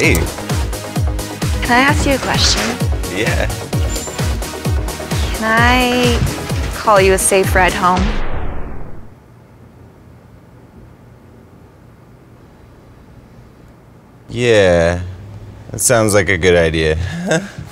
Hey. Can I ask you a question? Yeah. Can I call you a safe ride home? Yeah. That sounds like a good idea.